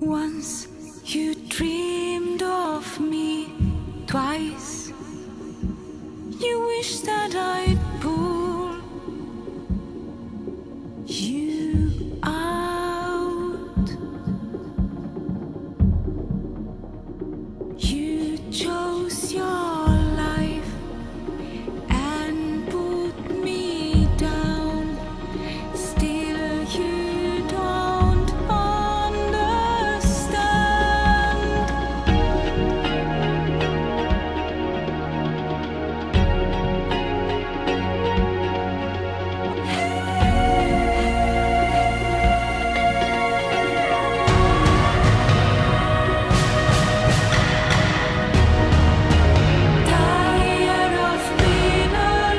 Once you dreamed of me, twice you wish that I'd pull you out. You chose your life and put me down. Still you don't understand. Tired of being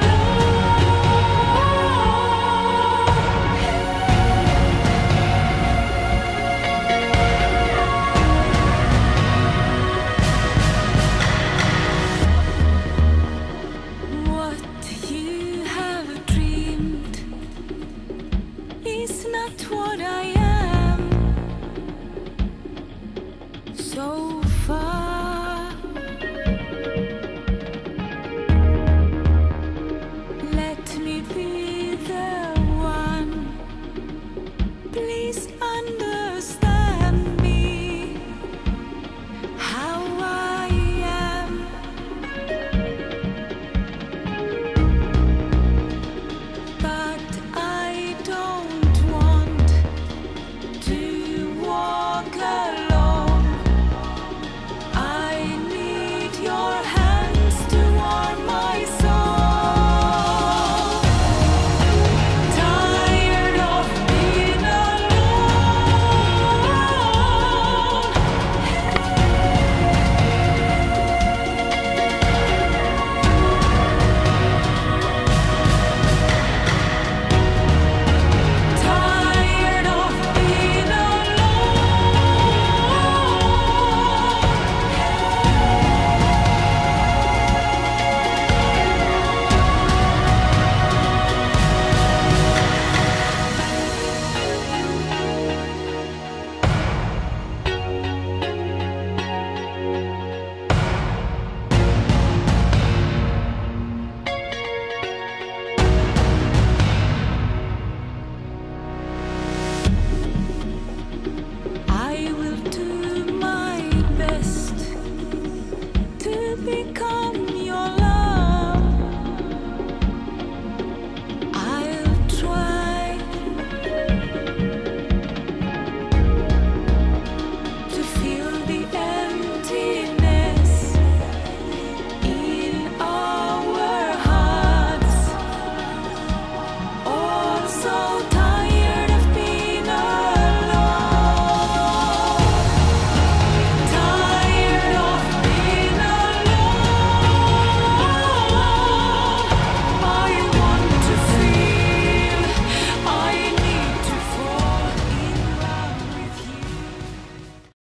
alone. What you have dreamed is not what I am. So far, let me be the one. Please understand.